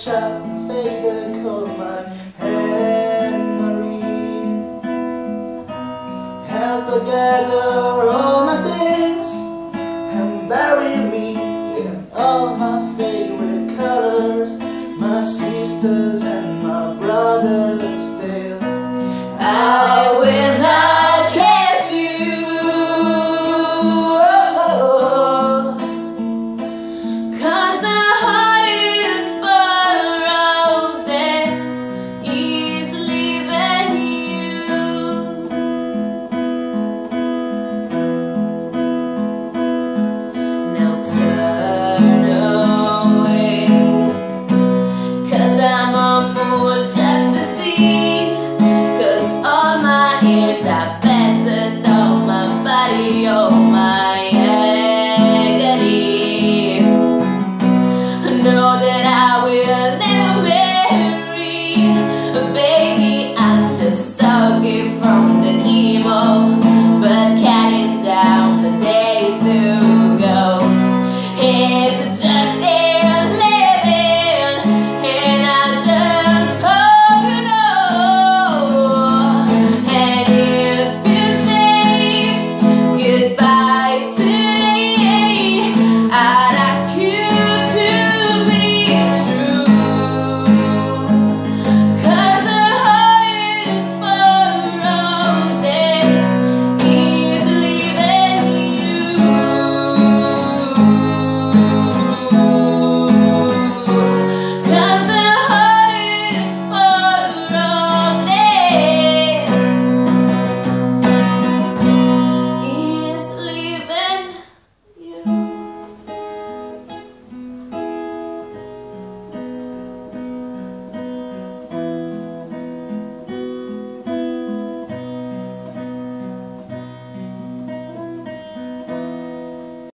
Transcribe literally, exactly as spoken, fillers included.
shop favorite called my Henry. Help her gather all my things and bury me in all my favorite colors, my sisters and my brothers still. I will not kiss you, oh, cause the heart is full of this is leaving you. Now turn away, cause I'm a fool just to see. I better know my body, oh my agony. Know that I will never marry, baby. I'm just sucking from the emo.